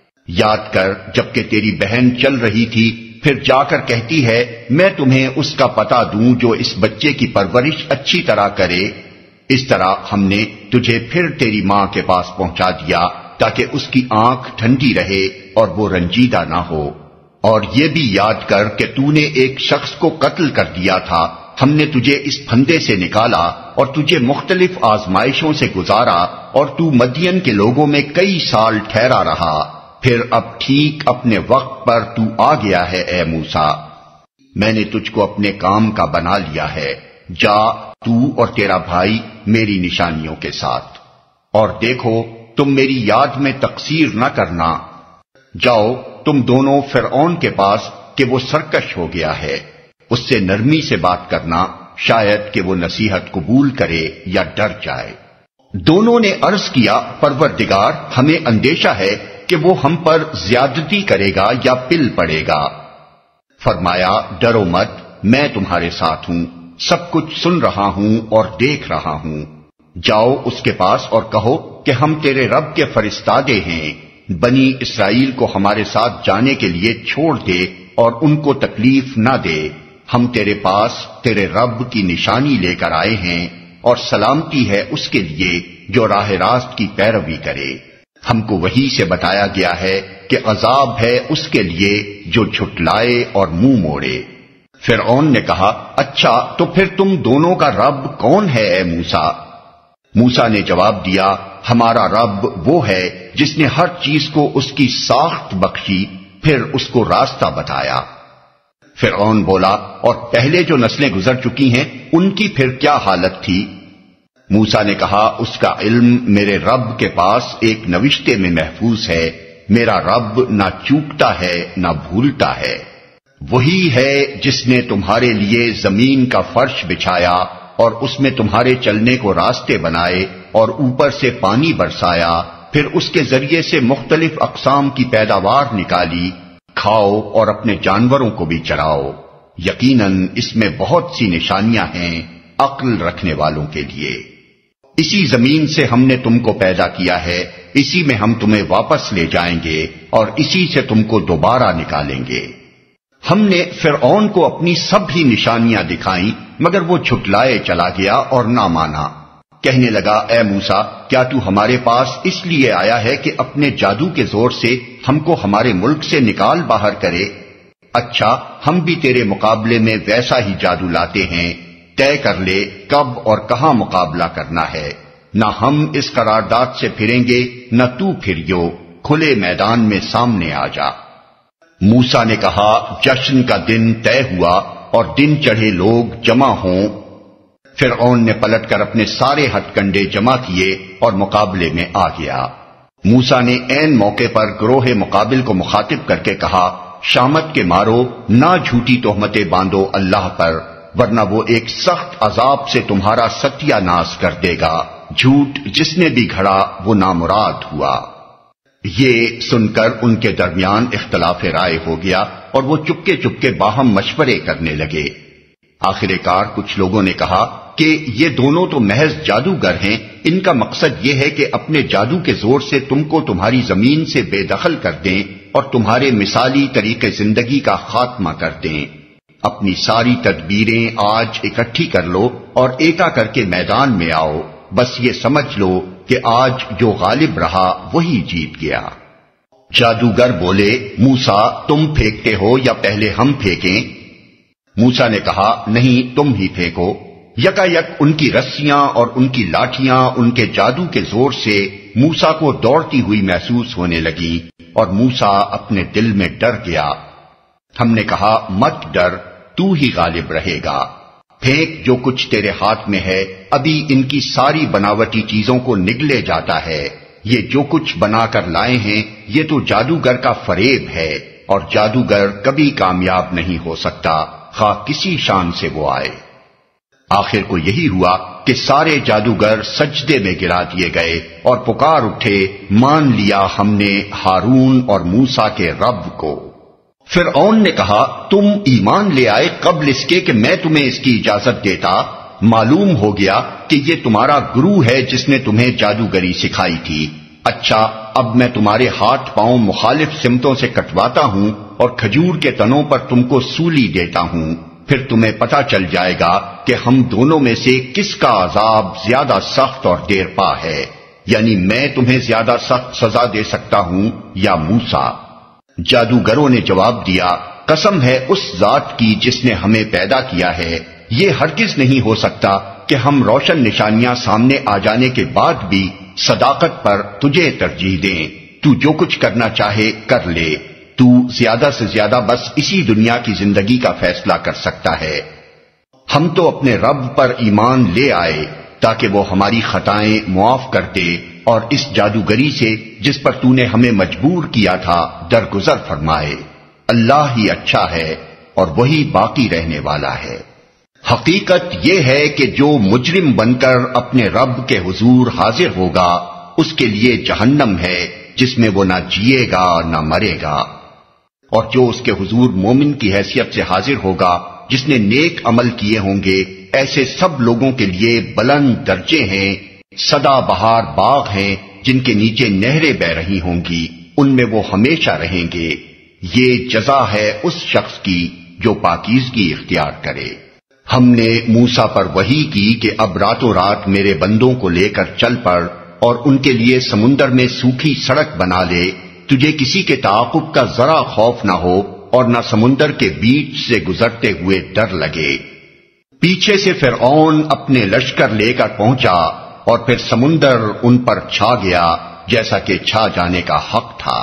یاد کر جبکہ تیری بہن چل رہی تھی، پھر جا کر کہتی ہے میں تمہیں اس کا پتہ دوں جو اس بچے کی پرورش اچھی طرح کرے، اس طرح ہم نے تجھے پھر تیری ماں کے پاس پہنچا دیا تاکہ اس کی آنکھ ٹھنڈی رہے اور وہ رنجیدہ نہ ہو۔ اور یہ بھی یاد کر کہ تو نے ایک شخص کو قتل کر دیا تھا، ہم نے تجھے اس پھندے سے نکالا اور تجھے مختلف آزمائشوں سے گزارا اور تو مدین کے لوگوں میں کئی سال ٹھہرا رہا، پھر اب ٹھیک اپنے وقت پر تو آ گیا ہے اے موسیٰ، میں نے تجھ کو اپنے کام کا بنا لیا ہے، جا تو اور تیرا بھائی میری نشانیوں کے ساتھ، اور دیکھو تم میری یاد میں تقصیر نہ کرنا، جاؤ تم دونوں فرعون کے پاس کہ وہ سرکش ہو گیا ہے، اس سے نرمی سے بات کرنا، شاید کہ وہ نصیحت قبول کرے یا ڈر جائے۔ دونوں نے عرض کیا، پروردگار ہمیں اندیشہ ہے کہ وہ ہم پر زیادتی کرے گا یا پل پڑے گا۔ فرمایا ڈرو مت، میں تمہارے ساتھ ہوں، سب کچھ سن رہا ہوں اور دیکھ رہا ہوں۔ جاؤ اس کے پاس اور کہو کہ ہم تیرے رب کے فرستادے ہیں، بنی اسرائیل کو ہمارے ساتھ جانے کے لیے چھوڑ دے اور ان کو تکلیف نہ دے، ہم تیرے پاس تیرے رب کی نشانی لے کر آئے ہیں، اور سلامتی ہے اس کے لیے جو راہ راست کی پیروی کرے۔ ہم کو وحی سے بتایا گیا ہے کہ عذاب ہے اس کے لیے جو جھٹلائے اور منہ موڑے۔ فرعون نے کہا، اچھا تو پھر تم دونوں کا رب کون ہے اے موسیٰ؟ موسیٰ نے جواب دیا، ہمارا رب وہ ہے جس نے ہر چیز کو اس کی ساخت بخشی، پھر اس کو راستہ بتایا۔ فرعون بولا، اور پہلے جو نسلیں گزر چکی ہیں ان کی پھر کیا حالت تھی؟ موسیٰ نے کہا، اس کا علم میرے رب کے پاس ایک نوشتے میں محفوظ ہے، میرا رب نہ چوکتا ہے نہ بھولتا ہے۔ وہی ہے جس نے تمہارے لیے زمین کا فرش بچھایا اور اس میں تمہارے چلنے کو راستے بنائے اور اوپر سے پانی برسایا، پھر اس کے ذریعے سے مختلف اقسام کی پیداوار نکالی، کھاؤ اور اپنے جانوروں کو بھی چراؤ، یقیناً اس میں بہت سی نشانیاں ہیں عقل رکھنے والوں کے لیے۔ اسی زمین سے ہم نے تم کو پیدا کیا ہے، اسی میں ہم تمہیں واپس لے جائیں گے اور اسی سے تم کو دوبارہ نکالیں گے۔ ہم نے فرعون کو اپنی سب ہی نشانیاں دکھائیں، مگر وہ جھٹلائے چلا گیا اور نہ مانا۔ کہنے لگا، اے موسیٰ کیا تو ہمارے پاس اس لیے آیا ہے کہ اپنے جادو کے زور سے ہم کو ہمارے ملک سے نکال باہر کرے؟ اچھا ہم بھی تیرے مقابلے میں ویسا ہی جادو لاتے ہیں، طے کر لے کب اور کہاں مقابلہ کرنا ہے، نہ ہم اس قرارداد سے پھریں گے نہ تو پھریو، کھلے میدان میں سامنے آ جا۔ موسیٰ نے کہا، جشن کا دن طے ہوا اور دن چڑھے لوگ جمع ہوں۔ فرعون نے پلٹ کر اپنے سارے ہتھ کنڈے جمع کیے اور مقابلے میں آ گیا۔ موسیٰ نے عین موقع پر گروہ مقابل کو مخاطب کر کے کہا، شامت کے مارو، نہ جھوٹی تہمتیں باندھو اللہ پر، ورنہ وہ ایک سخت عذاب سے تمہارا ستیہ ناش کر دے گا، جھوٹ جس نے بھی گھڑا وہ نامراد ہوا۔ یہ سن کر ان کے درمیان اختلاف رائے ہو گیا اور وہ چپکے چپکے باہم مشورے کرنے لگے۔ آخر کار کچھ لوگوں نے کہا کہ یہ دونوں تو محض جادوگر ہیں، ان کا مقصد یہ ہے کہ اپنے جادو کے زور سے تم کو تمہاری زمین سے بے دخل کر دیں اور تمہارے مثالی طریقے زندگی کا خاتمہ کر دیں۔ اپنی ساری تدبیریں آج اکٹھی کر لو اور ایکا کر کے میدان میں آؤ، بس یہ سمجھ لو کہ آج جو غالب رہا وہی جیت گیا۔ جادوگر بولے، موسیٰ تم پھینکتے ہو یا پہلے ہم پھینکیں؟ موسیٰ نے کہا، نہیں تم ہی پھینکو۔ یکا یک ان کی رسیاں اور ان کی لاٹھیاں ان کے جادو کے زور سے موسیٰ کو دوڑتی ہوئی محسوس ہونے لگی، اور موسیٰ اپنے دل میں ڈر گیا۔ ہم نے کہا، مت ڈر، تو ہی غالب رہے گا، پھینک جو کچھ تیرے ہاتھ میں ہے، ابھی ان کی ساری بناوٹی چیزوں کو نگلے جاتا ہے۔ یہ جو کچھ بنا کر لائے ہیں یہ تو جادوگر کا فریب ہے، اور جادوگر کبھی کامیاب نہیں ہو سکتا، خواہ کسی شان سے وہ آئے۔ آخر کو یہی ہوا کہ سارے جادوگر سجدے میں گرا دیے گئے اور پکار اٹھے، مان لیا ہم نے ہارون اور موسیٰ کے رب کو۔ فرعون نے کہا، تم ایمان لے آئے قبل اس کے کہ میں تمہیں اس کی اجازت دیتا؟ معلوم ہو گیا کہ یہ تمہارا گرو ہے جس نے تمہیں جادوگری سکھائی تھی۔ اچھا، اب میں تمہارے ہاتھ پاؤں مخالف سمتوں سے کٹواتا ہوں اور کھجور کے تنوں پر تم کو سولی دیتا ہوں، پھر تمہیں پتہ چل جائے گا کہ ہم دونوں میں سے کس کا عذاب زیادہ سخت اور دیر پا ہے، یعنی میں تمہیں زیادہ سخت سزا دے سکتا ہوں یا موسیٰ۔ جادوگروں نے جواب دیا، قسم ہے اس ذات کی جس نے ہمیں پیدا کیا ہے، یہ ہرگز نہیں ہو سکتا کہ ہم روشن نشانیاں سامنے آ جانے کے بعد بھی صداقت پر تجھے ترجیح دیں۔ تو جو کچھ کرنا چاہے کر لے، تو زیادہ سے زیادہ بس اسی دنیا کی زندگی کا فیصلہ کر سکتا ہے۔ ہم تو اپنے رب پر ایمان لے آئے تاکہ وہ ہماری خطائیں معاف کر دے اور اس جادوگری سے جس پر تو نے ہمیں مجبور کیا تھا درگزر فرمائے۔ اللہ ہی اچھا ہے اور وہی باقی رہنے والا ہے۔ حقیقت یہ ہے کہ جو مجرم بن کر اپنے رب کے حضور حاضر ہوگا اس کے لیے جہنم ہے جس میں وہ نہ جیے گا نہ مرے گا، اور جو اس کے حضور مومن کی حیثیت سے حاضر ہوگا جس نے نیک عمل کیے ہوں گے، ایسے سب لوگوں کے لیے بلند درجے ہیں، سدا بہار باغ ہیں جن کے نیچے نہریں بہ رہی ہوں گی، ان میں وہ ہمیشہ رہیں گے۔ یہ جزا ہے اس شخص کی جو پاکیزگی اختیار کرے۔ ہم نے موسیٰ پر وحی کی کہ اب راتوں رات میرے بندوں کو لے کر چل پڑ اور ان کے لیے سمندر میں سوکھی سڑک بنا لے، تجھے کسی کے تعاقب کا ذرا خوف نہ ہو اور نہ سمندر کے بیچ سے گزرتے ہوئے ڈر لگے۔ پیچھے سے فرعون اپنے لشکر لے کر پہنچا اور پھر سمندر ان پر چھا گیا جیسا کہ چھا جانے کا حق تھا۔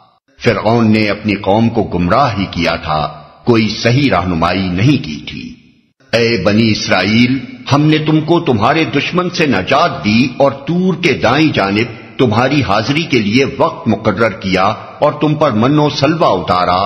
فرعون نے اپنی قوم کو گمراہ ہی کیا تھا، کوئی صحیح رہنمائی نہیں کی تھی۔ اے بنی اسرائیل، ہم نے تم کو تمہارے دشمن سے نجات دی اور طور کے دائیں جانب تمہاری حاضری کے لیے وقت مقرر کیا اور تم پر من و سلوہ اتارا۔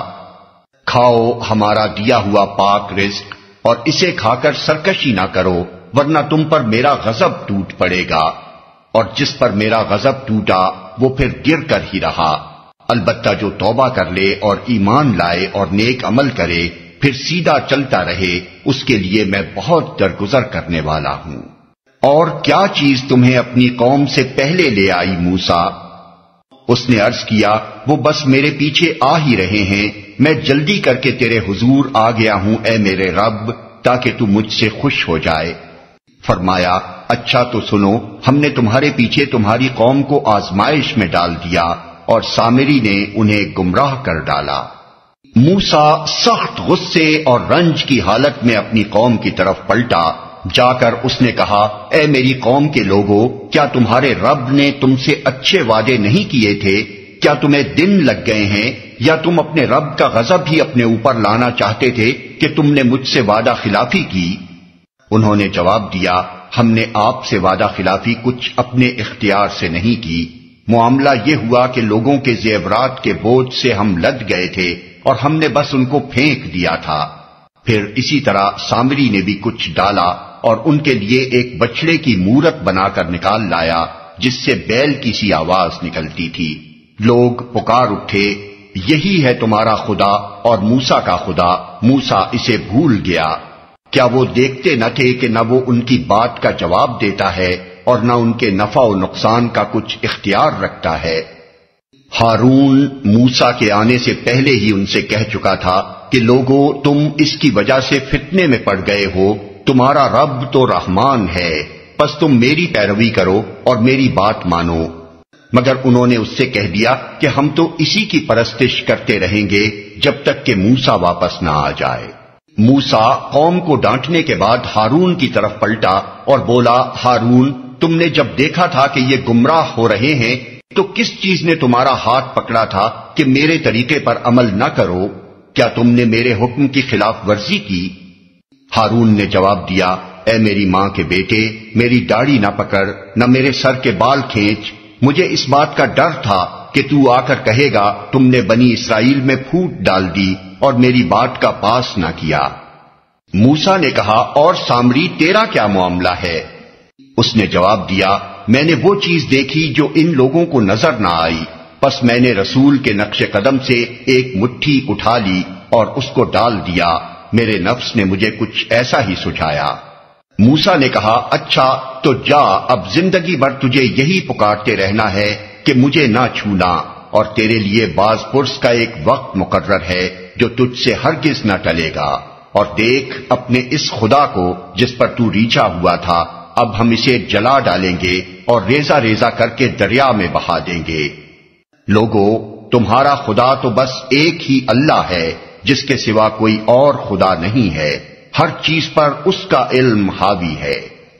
کھاؤ ہمارا دیا ہوا پاک رزق اور اسے کھا کر سرکشی نہ کرو، ورنہ تم پر میرا غضب ٹوٹ پڑے گا، اور جس پر میرا غضب ٹوٹا وہ پھر گر کر ہی رہا۔ البتہ جو توبہ کر لے اور ایمان لائے اور نیک عمل کرے پھر سیدھا چلتا رہے، اس کے لیے میں بہت درگزر کرنے والا ہوں۔ اور کیا چیز تمہیں اپنی قوم سے پہلے لے آئی موسیٰ؟ اس نے عرض کیا، وہ بس میرے پیچھے آ ہی رہے ہیں، میں جلدی کر کے تیرے حضور آ گیا ہوں اے میرے رب، تاکہ تو مجھ سے خوش ہو جائے۔ فرمایا، اچھا تو سنو، ہم نے تمہارے پیچھے تمہاری قوم کو آزمائش میں ڈال دیا اور سامری نے انہیں گمراہ کر ڈالا۔ موسیٰ سخت غصے اور رنج کی حالت میں اپنی قوم کی طرف پلٹا، جا کر اس نے کہا، اے میری قوم کے لوگوں، کیا تمہارے رب نے تم سے اچھے وعدے نہیں کیے تھے؟ کیا تمہیں دن لگ گئے ہیں، یا تم اپنے رب کا غضب ہی اپنے اوپر لانا چاہتے تھے کہ تم نے مجھ سے وعدہ خلافی کی؟ انہوں نے جواب دیا، ہم نے آپ سے وعدہ خلافی کچھ اپنے اختیار سے نہیں کی، معاملہ یہ ہوا کہ لوگوں کے زیورات کے بوجھ سے ہم لد گئے تھے اور ہم نے بس ان کو پھینک دیا تھا۔ پھر اسی طرح سامری نے بھی کچھ ڈالا اور ان کے لیے ایک بچڑے کی مورت بنا کر نکال لایا جس سے بیل کی سی آواز نکلتی تھی۔ لوگ پکار اٹھے، یہی ہے تمہارا خدا اور موسیٰ کا خدا، موسیٰ اسے بھول گیا۔ کیا وہ دیکھتے نہ تھے کہ نہ وہ ان کی بات کا جواب دیتا ہے اور نہ ان کے نفع و نقصان کا کچھ اختیار رکھتا ہے؟ ہارون موسیٰ کے آنے سے پہلے ہی ان سے کہہ چکا تھا کہ لوگوں، تم اس کی وجہ سے فتنے میں پڑ گئے ہو، تمہارا رب تو رحمان ہے پس تم میری پیروی کرو اور میری بات مانو۔ مگر انہوں نے اس سے کہہ دیا کہ ہم تو اسی کی پرستش کرتے رہیں گے جب تک کہ موسیٰ واپس نہ آ جائے۔ موسیٰ قوم کو ڈانٹنے کے بعد ہارون کی طرف پلٹا اور بولا، ہارون، تم نے جب دیکھا تھا کہ یہ گمراہ ہو رہے ہیں تو کس چیز نے تمہارا ہاتھ پکڑا تھا کہ میرے طریقے پر عمل نہ کرو؟ کیا تم نے میرے حکم کی خلاف ورزی کی؟ ہارون نے جواب دیا، اے میری ماں کے بیٹے، میری داڑھی نہ پکڑ، نہ میرے سر کے بال کھینچ۔ مجھے اس بات کا ڈر تھا کہ تو آ کر کہے گا تم نے بنی اسرائیل میں پھوٹ ڈال دی اور میری بات کا پاس نہ کیا۔ موسیٰ نے کہا، اور سامری تیرا کیا معاملہ ہے؟ اس نے جواب دیا، میں نے وہ چیز دیکھی جو ان لوگوں کو نظر نہ آئی، پس میں نے رسول کے نقش قدم سے ایک مٹھی اٹھا لی اور اس کو ڈال دیا۔ میرے نفس نے مجھے کچھ ایسا ہی سجھایا۔ موسیٰ نے کہا، اچھا تو جا، اب زندگی بھر تجھے یہی پکارتے رہنا ہے کہ مجھے نہ چھونا، اور تیرے لیے باز پرس کا ایک وقت مقرر ہے جو تجھ سے ہرگز نہ ٹلے گا۔ اور دیکھ اپنے اس خدا کو جس پر تو ریچھا ہوا تھا، اب ہم اسے جلا ڈالیں گے اور ریزہ ریزہ کر کے دریا میں بہا دیں گے۔ لوگو، تمہارا خدا تو بس ایک ہی اللہ ہے جس کے سوا کوئی اور خدا نہیں ہے، ہر چیز پر اس کا علم حاوی ہے۔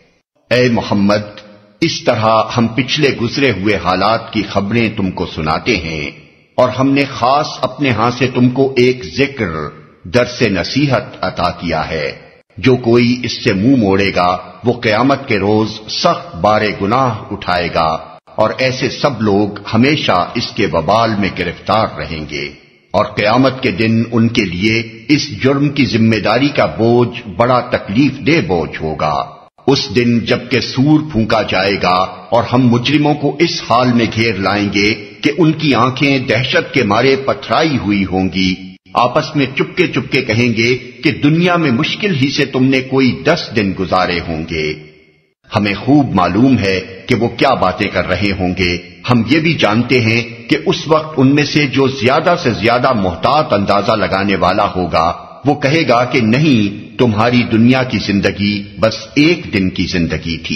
اے محمد، اس طرح ہم پچھلے گزرے ہوئے حالات کی خبریں تم کو سناتے ہیں، اور ہم نے خاص اپنے ہاں سے تم کو ایک ذکر، درس نصیحت عطا کیا ہے۔ جو کوئی اس سے منہ موڑے گا وہ قیامت کے روز سخت بارے گناہ اٹھائے گا، اور ایسے سب لوگ ہمیشہ اس کے وبال میں گرفتار رہیں گے، اور قیامت کے دن ان کے لیے اس جرم کی ذمہ داری کا بوجھ بڑا تکلیف دہ بوجھ ہوگا۔ اس دن جب کہ سور پھونکا جائے گا اور ہم مجرموں کو اس حال میں گھیر لائیں گے کہ ان کی آنکھیں دہشت کے مارے پتھرائی ہوئی ہوں گی، آپس میں چپکے چپکے کہیں گے کہ دنیا میں مشکل ہی سے تم نے کوئی دس دن گزارے ہوں گے۔ ہمیں خوب معلوم ہے کہ وہ کیا باتیں کر رہے ہوں گے۔ ہم یہ بھی جانتے ہیں کہ اس وقت ان میں سے جو زیادہ سے زیادہ محتاط اندازہ لگانے والا ہوگا وہ کہے گا کہ نہیں، تمہاری دنیا کی زندگی بس ایک دن کی زندگی تھی۔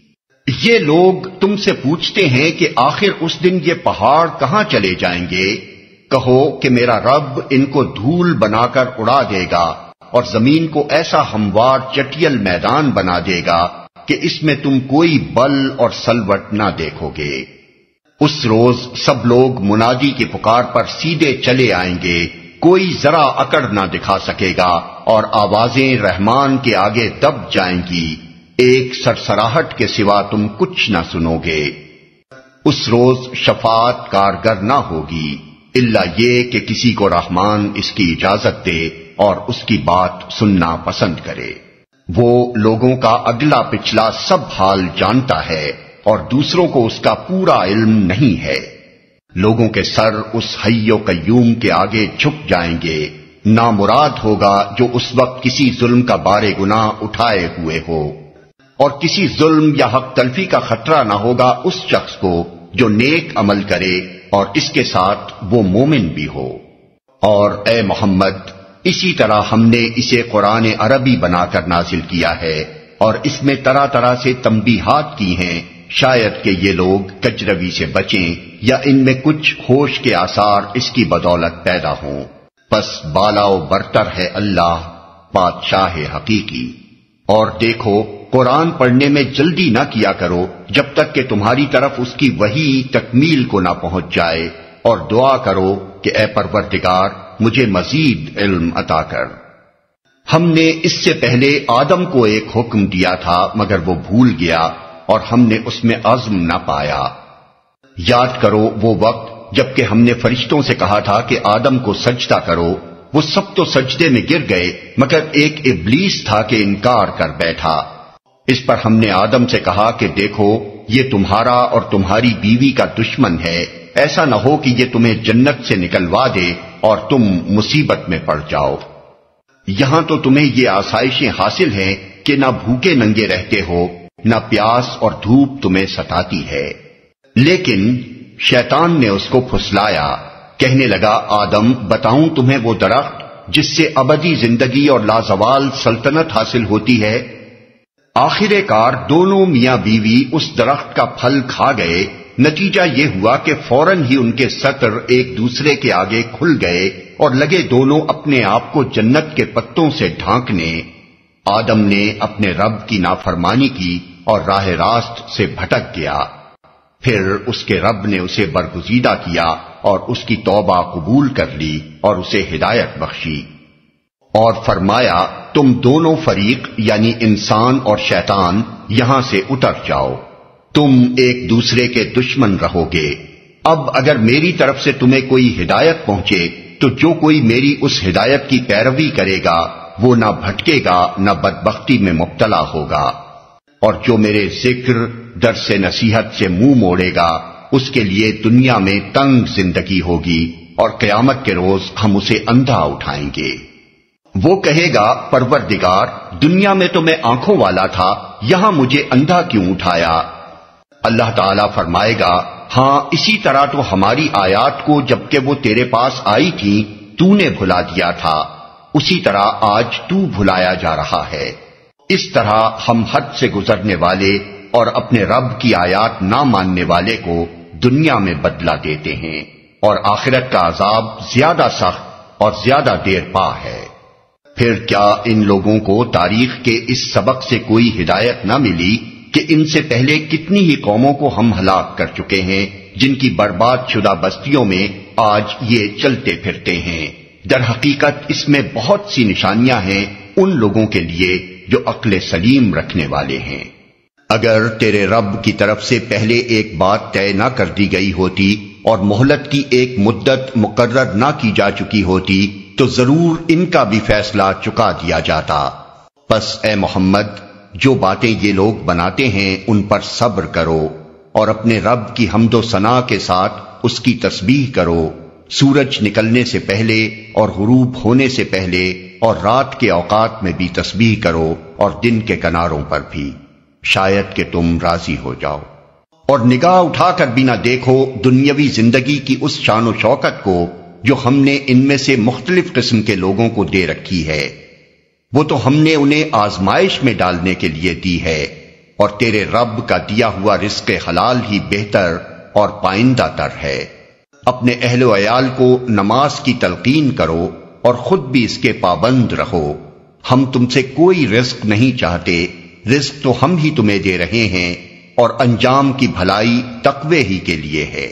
یہ لوگ تم سے پوچھتے ہیں کہ آخر اس دن یہ پہاڑ کہاں چلے جائیں گے؟ کہو کہ میرا رب ان کو دھول بنا کر اڑا دے گا اور زمین کو ایسا ہموار چٹیل میدان بنا دے گا کہ اس میں تم کوئی بل اور سلوٹ نہ دیکھو گے۔ اس روز سب لوگ منادی کی پکار پر سیدھے چلے آئیں گے، کوئی ذرا اکڑ نہ دکھا سکے گا، اور آوازیں رحمان کے آگے دب جائیں گی، ایک سرسراہٹ کے سوا تم کچھ نہ سنو گے۔ اس روز شفاعت کارگر نہ ہوگی، الا یہ کہ کسی کو رحمان اس کی اجازت دے اور اس کی بات سننا پسند کرے۔ وہ لوگوں کا اگلا پچھلا سب حال جانتا ہے اور دوسروں کو اس کا پورا علم نہیں ہے۔ لوگوں کے سر اس حی و قیوم کے آگے جھک جائیں گے، نامراد ہوگا جو اس وقت کسی ظلم کا بارے گناہ اٹھائے ہوئے ہو، اور کسی ظلم یا حق تلفی کا خطرہ نہ ہوگا اس شخص کو جو نیک عمل کرے اور اس کے ساتھ وہ مومن بھی ہو۔ اور اے محمد، اسی طرح ہم نے اسے قرآن عربی بنا کر نازل کیا ہے، اور اس میں طرح طرح سے تنبیہات کی ہیں، شاید کہ یہ لوگ کجروی سے بچیں یا ان میں کچھ ہوش کے آثار اس کی بدولت پیدا ہوں۔ پس بالا و برتر ہے اللہ، بادشاہ حقیقی۔ اور دیکھو، قرآن پڑھنے میں جلدی نہ کیا کرو جب تک کہ تمہاری طرف اس کی وحی تکمیل کو نہ پہنچ جائے، اور دعا کرو کہ اے پروردگار مجھے مزید علم عطا کر۔ ہم نے اس سے پہلے آدم کو ایک حکم دیا تھا مگر وہ بھول گیا اور ہم نے اس میں عزم نہ پایا۔ یاد کرو وہ وقت جب کہ ہم نے فرشتوں سے کہا تھا کہ آدم کو سجدہ کرو، وہ سب تو سجدے میں گر گئے مگر ایک ابلیس تھا کہ انکار کر بیٹھا۔ اس پر ہم نے آدم سے کہا کہ دیکھو، یہ تمہارا اور تمہاری بیوی کا دشمن ہے، ایسا نہ ہو کہ یہ تمہیں جنت سے نکلوا دے اور تم مصیبت میں پڑ جاؤ۔ یہاں تو تمہیں یہ آسائشیں حاصل ہیں کہ نہ بھوکے ننگے رہتے ہو، نہ پیاس اور دھوپ تمہیں ستاتی ہے۔ لیکن شیطان نے اس کو پھسلایا، کہنے لگا، آدم بتاؤں تمہیں وہ درخت جس سے ابدی زندگی اور لازوال سلطنت حاصل ہوتی ہے؟ آخر کار دونوں میاں بیوی اس درخت کا پھل کھا گئے. نتیجہ یہ ہوا کہ فوراً ہی ان کے سطر ایک دوسرے کے آگے کھل گئے اور لگے دونوں اپنے آپ کو جنت کے پتوں سے ڈھانکنے. آدم نے اپنے رب کی نافرمانی کی اور راہ راست سے بھٹک گیا. پھر اس کے رب نے اسے برگزیدہ کیا اور اس کی توبہ قبول کر لی اور اسے ہدایت بخشی. اور فرمایا تم دونوں فریق یعنی انسان اور شیطان یہاں سے اتر جاؤ، تم ایک دوسرے کے دشمن رہو گے. اب اگر میری طرف سے تمہیں کوئی ہدایت پہنچے تو جو کوئی میری اس ہدایت کی پیروی کرے گا وہ نہ بھٹکے گا نہ بدبختی میں مبتلا ہوگا، اور جو میرے ذکر درس نصیحت سے منہ موڑے گا اس کے لیے دنیا میں تنگ زندگی ہوگی اور قیامت کے روز ہم اسے اندھا اٹھائیں گے. وہ کہے گا پروردگار دنیا میں تو میں آنکھوں والا تھا، یہاں مجھے اندھا کیوں اٹھایا؟ اللہ تعالیٰ فرمائے گا ہاں اسی طرح تو ہماری آیات کو جبکہ وہ تیرے پاس آئی تھی تو نے بھلا دیا تھا، اسی طرح آج تو بھلایا جا رہا ہے. اس طرح ہم حد سے گزرنے والے اور اپنے رب کی آیات نہ ماننے والے کو دنیا میں بدلہ دیتے ہیں، اور آخرت کا عذاب زیادہ سخت اور زیادہ دیر پا ہے. پھر کیا ان لوگوں کو تاریخ کے اس سبق سے کوئی ہدایت نہ ملی کہ ان سے پہلے کتنی ہی قوموں کو ہم ہلاک کر چکے ہیں جن کی برباد شدہ بستیوں میں آج یہ چلتے پھرتے ہیں. در حقیقت اس میں بہت سی نشانیاں ہیں ان لوگوں کے لیے جو عقل سلیم رکھنے والے ہیں. اگر تیرے رب کی طرف سے پہلے ایک بات طے نہ کر دی گئی ہوتی اور مہلت کی ایک مدت مقرر نہ کی جا چکی ہوتی تو ضرور ان کا بھی فیصلہ چکا دیا جاتا. پس اے محمد جو باتیں یہ لوگ بناتے ہیں ان پر صبر کرو اور اپنے رب کی حمد و ثنا کے ساتھ اس کی تسبیح کرو، سورج نکلنے سے پہلے اور غروب ہونے سے پہلے اور رات کے اوقات میں بھی تسبیح کرو اور دن کے کناروں پر بھی، شاید کہ تم راضی ہو جاؤ. اور نگاہ اٹھا کر بھی نہ دیکھو دنیاوی زندگی کی اس شان و شوکت کو جو ہم نے ان میں سے مختلف قسم کے لوگوں کو دے رکھی ہے. وہ تو ہم نے انہیں آزمائش میں ڈالنے کے لیے دی ہے، اور تیرے رب کا دیا ہوا رزق حلال ہی بہتر اور پائندہ تر ہے. اپنے اہل و عیال کو نماز کی تلقین کرو اور خود بھی اس کے پابند رہو. ہم تم سے کوئی رزق نہیں چاہتے، رزق تو ہم ہی تمہیں دے رہے ہیں، اور انجام کی بھلائی تقوی ہی کے لیے ہے.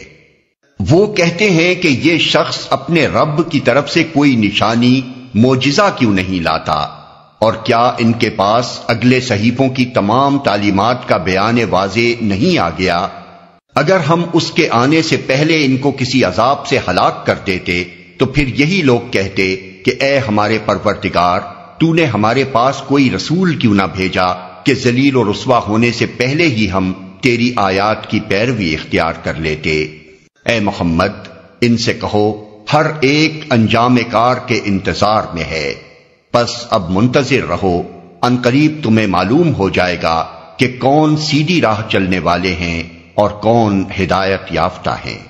وہ کہتے ہیں کہ یہ شخص اپنے رب کی طرف سے کوئی نشانی معجزہ کیوں نہیں لاتا، اور کیا ان کے پاس اگلے صحیفوں کی تمام تعلیمات کا بیان واضح نہیں آ گیا؟ اگر ہم اس کے آنے سے پہلے ان کو کسی عذاب سے ہلاک کر دیتے تو پھر یہی لوگ کہتے کہ اے ہمارے پروردگار تو نے ہمارے پاس کوئی رسول کیوں نہ بھیجا کہ ذلیل و رسوا ہونے سے پہلے ہی ہم تیری آیات کی پیروی اختیار کر لیتے. اے محمد ان سے کہو ہر ایک انجام کار کے انتظار میں ہے، پس اب منتظر رہو، ان قریب تمہیں معلوم ہو جائے گا کہ کون سیدھی راہ چلنے والے ہیں اور کون ہدایت یافتہ ہیں.